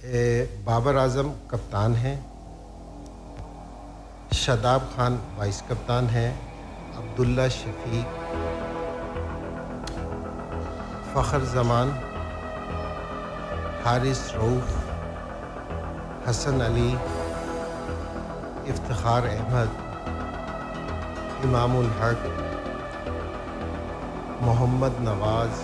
बाबर आजम कप्तान हैं, शादाब खान वाइस कप्तान हैं, अब्दुल्ला शफीक, फ़खर जमान, हारिस रऊफ़, हसन अली, इफ्तिखार अहमद, इमामुल हक, मोहम्मद नवाज़।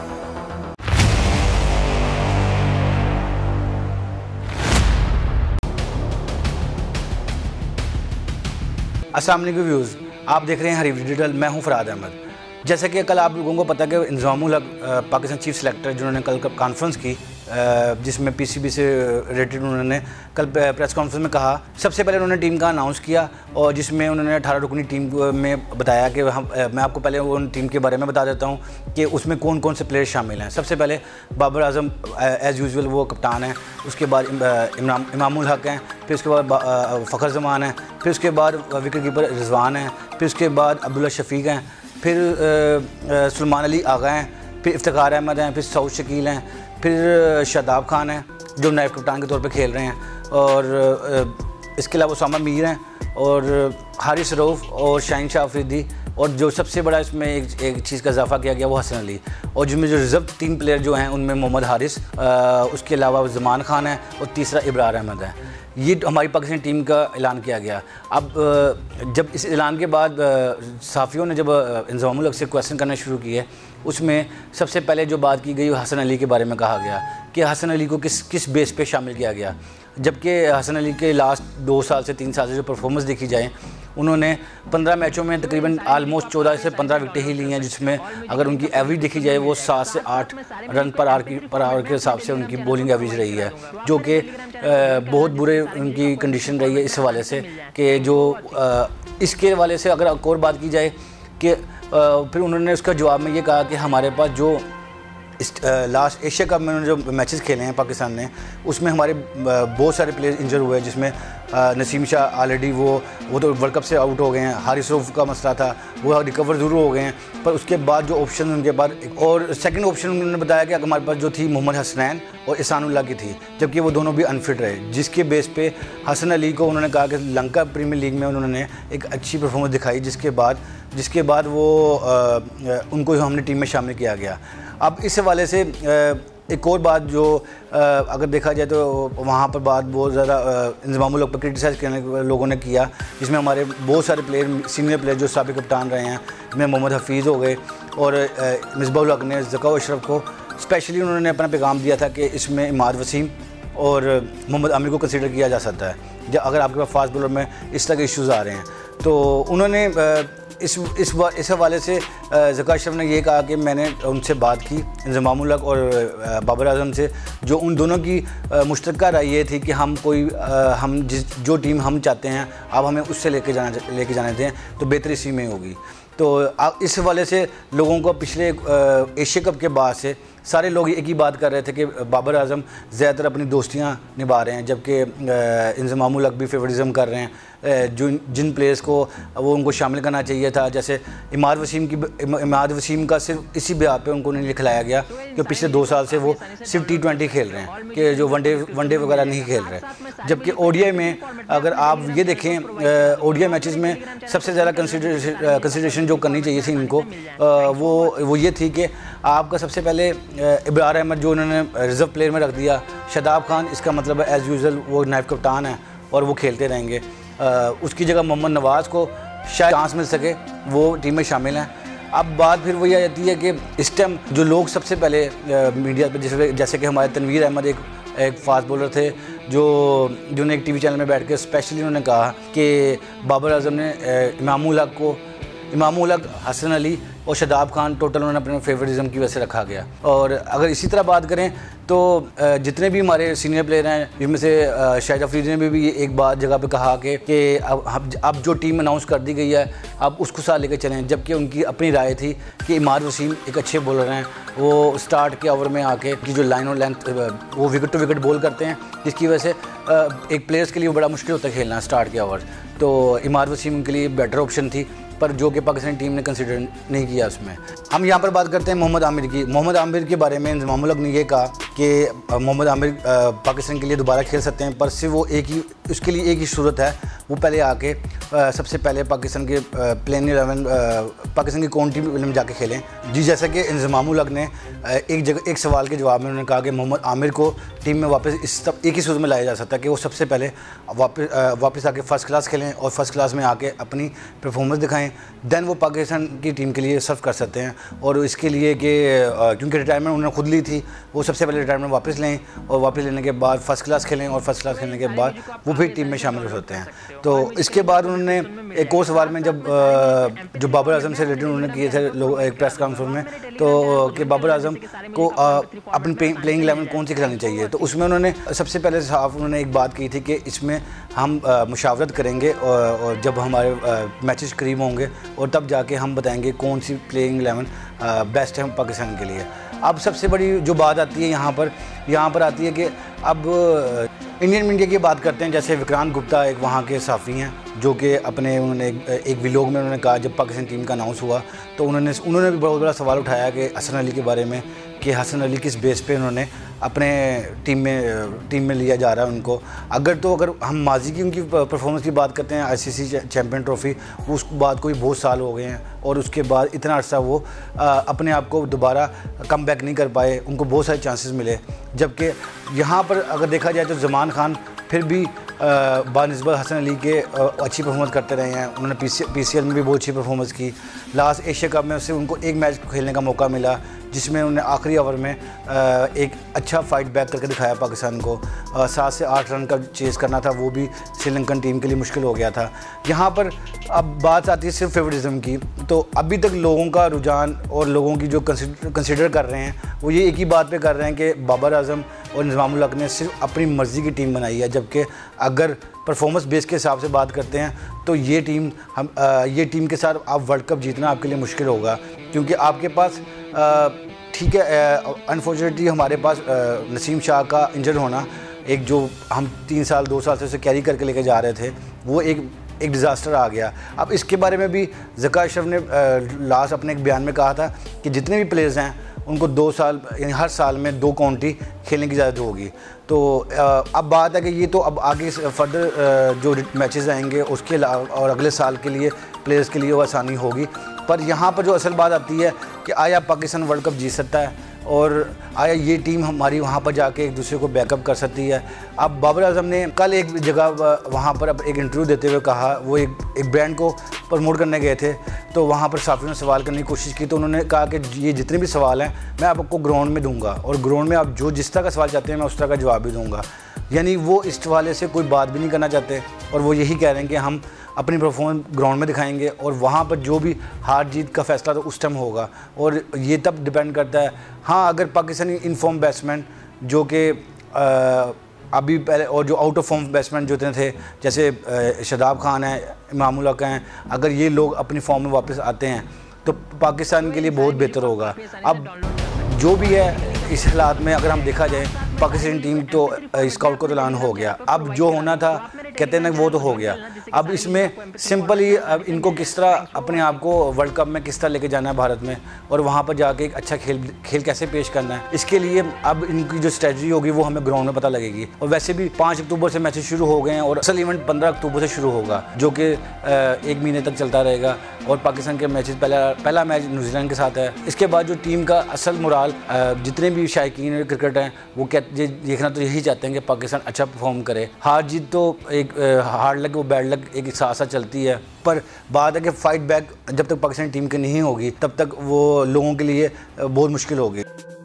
अस्सलाम वालेकुम व्यूज़, आप देख रहे हैं हरीफ डिजिटल। मैं हूं फ़राद अहमद। जैसे कि कल आप लोगों को पता है कि इंज़ामुल हक पाकिस्तान चीफ सेलेक्टर जिन्होंने कल कॉन्फ्रेंस की जिसमें पीसीबी से रिलेटेड उन्होंने कल प्रेस कॉन्फ्रेंस में कहा। सबसे पहले उन्होंने टीम का अनाउंस किया और जिसमें उन्होंने 18 रुकनी टीम में बताया कि मैं आपको पहले उन टीम के बारे में बता देता हूं कि उसमें कौन कौन से प्लेयर शामिल हैं। सबसे पहले बाबर आजम एज़ यूजुअल वो कप्तान है, उसके बाद इमामुल हक हैं, फिर उसके बाद फ़खर जमान है, फिर उसके बाद विकेट कीपर रिजवान है, फिर उसके बाद अब्दुल्ला शफीक हैं, फिर सलमान अली आगा हैं, फिर इफ्तिखार अहमद हैं, फिर सऊद शकील हैं, फिर शादाब खान हैं जो नायब कप्तान के तौर पे खेल रहे हैं, और इसके अलावा उसामा मीर हैं और हारिस रऊफ़ और शाहीन शाह अफरीदी, और जो सबसे बड़ा इसमें एक चीज़ का इजाफा किया गया वो हसन अली, और जिसमें जो रिजर्व 3 प्लेयर जो हैं उनमें मोहम्मद हारिस, उसके अलावा ज़मान खान है और तीसरा इब्रार अहमद है। ये हमारी पाकिस्तानी टीम का ऐलान किया गया। अब जब इस ऐलान के बाद सहाफ़ियों ने जब इंज़ामुल हक से क्वेश्चन करना शुरू किए, उसमें सबसे पहले जो बात की गई वो हसन अली के बारे में कहा गया कि हसन अली को किस बेस पे शामिल किया गया। जबकि हसन अली के लास्ट 2 साल से 3 साल से जो परफॉर्मेंस देखी जाए, उन्होंने 15 मैचों में तकरीबन आलमोस्ट 14 से 15 विकेटें ही ली हैं, जिसमें अगर उनकी एवरेज देखी जाए वो 7 से 8 रन पर आवर के हिसाब से उनकी बॉलिंग एवरेज रही है, जो कि बहुत बुरे उनकी कंडीशन रही है इस हवाले से कि जो इसके हवाले से अगर एक और बात की जाए कि फिर उन्होंने उसका जवाब में ये कहा कि हमारे पास जो लास्ट एशिया कप में उन्होंने जो मैचेस खेले हैं पाकिस्तान ने, उसमें हमारे बहुत सारे प्लेयर्स इंजर हुए हैं, जिसमें नसीम शाह ऑलरेडी वो तो वर्ल्ड कप से आउट हो गए हैं, हारिस रऊफ़ का मसला था वो रिकवर ज़रूर हो गए हैं, पर उसके बाद जो ऑप्शन उनके बाद और सेकंड ऑप्शन उन्होंने बताया कि हमारे पास जो थी मोहम्मद हसनैन और एहसानुल्लाह की थी, जबकि वो दोनों भी अनफिट रहे, जिसके बेस पे हसन अली को उन्होंने कहा कि लंका प्रीमियर लीग में उन्होंने एक अच्छी परफॉर्मेंस दिखाई, जिसके बाद वो उनको हमने टीम में शामिल किया गया। अब इस हवाले से एक और बात जो अगर देखा जाए तो वहाँ पर बात बहुत ज़्यादा इंज़ामुल हक पर क्रिटिसाइज़ करने लोगों ने किया, जिसमें हमारे बहुत सारे प्लेयर सीनियर प्लेयर जो साबिक़ कप्तान रहे हैं, जिसमें मोहम्मद हफीज़ हो गए और मिसबाहुल हक ने ज़का अशरफ को स्पेशली उन्होंने अपना पैगाम दिया था कि इसमें इमाद वसीम और मोहम्मद आमिर को कंसिडर किया जा सकता है अगर आपके पास फास्ट बॉलर में इस तरह के इश्यूज़ आ रहे हैं। तो उन्होंने इस हवाले से ज़का अशरफ ने ये कहा कि मैंने उनसे बात की इंज़ामुल हक और बाबर आजम से, जो उन दोनों की मुश्तरका राय ये थी कि हम जो टीम हम चाहते हैं आप हमें उससे लेके जाने दें तो बेहतरी इसी में होगी। तो इस हवाले से लोगों को पिछले एशिया कप के बाद से सारे लोग एक ही बात कर रहे थे कि बाबर आजम ज़्यादातर अपनी दोस्तियां निभा रहे हैं, जबकि इंज़ामुल हक भी फेवरिज़म कर रहे हैं जिन प्लेयर्स को वो उनको शामिल करना चाहिए था। जैसे इमाद वसीम का सिर्फ इसी बिहार पे उनको नहीं खिलाया गया कि पिछले 2 साल से वो सिर्फ T20 खेल रहे हैं कि जो वनडे वगैरह नहीं खेल रहे। जबकि ओडीआई में अगर आप ये देखें, ओडीआई मैचेस में सबसे ज़्यादा कंसिडरेशन जो करनी चाहिए थी इनको वो ये थी कि आपका सबसे पहले इब्रार अहमद जो उन्होंने रिज़र्व प्लेयर में रख दिया, शादाब खान इसका मतलब है एज़ यूजुअल वो नायब कप्तान है और वो खेलते रहेंगे, उसकी जगह मोहम्मद नवाज़ को शायद चांस मिल सके, वो टीम में शामिल हैं। अब बात फिर वही आ जाती है कि इस टाइम जो लोग सबसे पहले मीडिया पर जैसे कि हमारे तनवीर अहमद एक फास्ट बॉलर थे जिन्होंने एक टीवी चैनल में बैठ के स्पेशली उन्होंने कहा कि बाबर आजम ने इमामुल हक, हसन अली और शादाब खान टोटल उन्होंने अपने फेवरिज्म की वजह से रखा गया। और अगर इसी तरह बात करें तो जितने भी हमारे सीनियर प्लेयर हैं, जिनमें से शाहिद अफरीदी ने भी एक बात जगह पे कहा कि अब जो टीम अनाउंस कर दी गई है आप उसको साथ लेकर चलें, जबकि उनकी अपनी राय थी कि इमाद वसीम एक अच्छे बॉलर हैं, वो स्टार्ट के ओवर में आके की जो लाइन और लेंथ वो विकेट टू विकेट बॉल करते हैं, जिसकी वजह से एक प्लेयर्स के लिए बड़ा मुश्किल होता है खेलना स्टार्ट के ओवर। तो इमाद वसीम के लिए बेटर ऑप्शन थी पर जो कि पाकिस्तानी टीम ने कंसिडर नहीं किया उसमें। हम यहाँ पर बात करते हैं मोहम्मद आमिर की। मोहम्मद आमिर के बारे में इंज़मामुल हक ने ये कहा कि मोहम्मद आमिर पाकिस्तान के लिए दोबारा खेल सकते हैं, पर सिर्फ वो उसके लिए एक ही सूरत है, वो पहले आके सबसे पहले पाकिस्तान के प्लेइंग 11 पाकिस्तान की कौन टीम में जाके खेलें। जी, जैसा कि इंज़मामुल हक ने एक सवाल के जवाब में उन्होंने कहा कि मोहम्मद आमिर को टीम में वापस एक ही सूरत में लाया जा सकता है कि वो सबसे पहले वापस आके फ़र्स्ट क्लास खेलें और फर्स्ट क्लास में आके अपनी परफॉर्मेंस दिखाएं, देन वो पाकिस्तान की टीम के लिए सर्व कर सकते हैं। और इसके लिए कि क्योंकि रिटायरमेंट उन्होंने खुद ली थी, वो सबसे पहले रिटायरमेंट वापस लें और वापस लेने के बाद फर्स्ट क्लास खेलें और फर्स्ट क्लास खेलने के बाद वो फिर टीम में शामिल हो सकते हैं। तो इसके बाद उन्होंने एक और सवाल में जब जो बाबर आजम से रिलेटेड उन्होंने किए थे लोग एक प्रेस कॉन्फ्रेंस में, तो कि बाबर आजम को अपनी प्लेइंग 11 कौन सी खिलानी चाहिए, तो उसमें उन्होंने सबसे पहले साफ उन्होंने एक बात की थी कि इसमें हम मुशावरत करेंगे और जब हमारे मैचेस करीब होंगे और तब जाके हम बताएंगे कौन सी प्लेइंग 11 बेस्ट है पाकिस्तान के लिए। अब सबसे बड़ी जो बात आती है यहाँ पर आती है कि अब इंडियन मीडिया की बात करते हैं। जैसे विक्रांत गुप्ता एक वहाँ के साफ़ी हैं जो कि उन्होंने एक व्लॉग में उन्होंने कहा, जब पाकिस्तान टीम का अनाउंस हुआ तो उन्होंने भी बहुत बड़ा सवाल उठाया कि हसन अली के बारे में, कि हसन अली किस बेस पे उन्होंने अपने टीम में लिया जा रहा है उनको। अगर हम माजी की उनकी परफॉर्मेंस की बात करते हैं, आईसीसी चैम्पियन ट्रॉफी, उस बात को भी बहुत साल हो गए हैं और उसके बाद इतना अर्सा वो अपने आप को दोबारा कम बैक नहीं कर पाए, उनको बहुत सारे चांसेस मिले। जबकि यहाँ पर अगर देखा जाए तो ज़मान खान फिर भी बानिस्बत हसन अली के अच्छी परफॉर्मेंस करते रहे हैं। उन्होंने पीसीएल में भी बहुत अच्छी परफॉर्मेंस की। लास्ट एशिया कप में उससे उनको एक मैच खेलने का मौका मिला जिसमें उन्होंने आखिरी ओवर में एक अच्छा फाइट बैक करके दिखाया पाकिस्तान को। 7 से 8 रन का चेज़ करना था, वो भी श्रीलंकन टीम के लिए मुश्किल हो गया था। यहाँ पर अब बात आती है सिर्फ फेवरिज्म की, तो अभी तक लोगों का रुझान और लोगों की जो कंसिडर कर रहे हैं वो ये एक ही बात पे कर रहे हैं कि बाबर आजम और इंज़मामुल हक ने सिर्फ अपनी मर्ज़ी की टीम बनाई है। जबकि अगर परफॉर्मेंस बेस के हिसाब से बात करते हैं तो ये टीम के साथ आप वर्ल्ड कप जीतना आपके लिए मुश्किल होगा, क्योंकि आपके पास ठीक है, अनफॉर्चुनेटली हमारे पास नसीम शाह का इंजर होना, एक जो हम 2 साल से उसे कैरी करके लेके जा रहे थे, वो एक डिज़ास्टर आ गया। अब इसके बारे में भी ज़का अशरफ ने लास्ट अपने एक बयान में कहा था कि जितने भी प्लेयर्स हैं उनको 2 साल यानी हर साल में 2 काउंटी खेलने की इजाज़त होगी। तो अब बात है कि ये तो अब आगे फर्दर जो मैचेस आएंगे उसके और अगले साल के लिए प्लेयर्स के लिए वो आसानी होगी। पर यहाँ पर जो असल बात आती है कि आया पाकिस्तान वर्ल्ड कप जीत सकता है और आया ये टीम हमारी वहाँ पर जाके एक दूसरे को बैकअप कर सकती है। अब बाबर आजम ने कल एक जगह वहाँ पर अब एक इंटरव्यू देते हुए कहा, वो एक ब्रांड को प्रमोट करने गए थे, तो वहाँ पर साफियों ने सवाल करने की कोशिश की, तो उन्होंने कहा कि ये जितने भी सवाल हैं मैं आपको ग्राउंड में दूंगा और ग्राउंड में आप जिस तरह का सवाल चाहते हैं मैं उस तरह का जवाब भी दूंगा। यानी वो इस हवाले से कोई बात भी नहीं करना चाहते और वो यही कह रहे हैं कि हम अपनी परफॉर्मेंस ग्राउंड में दिखाएंगे और वहाँ पर जो भी हार जीत का फैसला तो उस टाइम होगा और ये तब डिपेंड करता है। हाँ, अगर पाकिस्तानी इन फॉर्म बैट्समैन जो कि अभी पहले और जो आउट ऑफ फॉर्म बैट्समैन जो थे जैसे शादाब खान है, इंज़मामुल हक हैं, अगर ये लोग अपनी फॉर्म में वापस आते हैं तो पाकिस्तान के लिए बहुत बेहतर होगा। अब जो भी है इस हालात में अगर हम देखा जाए, पाकिस्तानी टीम तो स्काउट को ऐलान हो गया, अब जो होना था कहते हैं ना वो तो हो गया। अब इसमें सिंपल ही अब इनको किस तरह अपने आप को वर्ल्ड कप में किस तरह लेके जाना है भारत में और वहाँ पर जाके एक अच्छा खेल कैसे पेश करना है, इसके लिए अब इनकी जो स्ट्रेटजी होगी वो हमें ग्राउंड में पता लगेगी। और वैसे भी 5 अक्टूबर से मैचेस शुरू हो गए हैं और असल इवेंट 15 अक्टूबर से शुरू होगा जो कि 1 महीने तक चलता रहेगा और पाकिस्तान के मैचेस पहला मैच न्यूजीलैंड के साथ है। इसके बाद जो टीम का असल मुराल जितने भी शायकीन क्रिकेट हैं वो देखना तो यही चाहते हैं कि पाकिस्तान अच्छा परफॉर्म करे। हार जीत तो एक हार्ड लक वो बैड लक एक साथ साथ चलती है, पर बात है कि फाइट बैक जब तक पाकिस्तानी टीम की नहीं होगी तब तक वो लोगों के लिए बहुत मुश्किल होगी।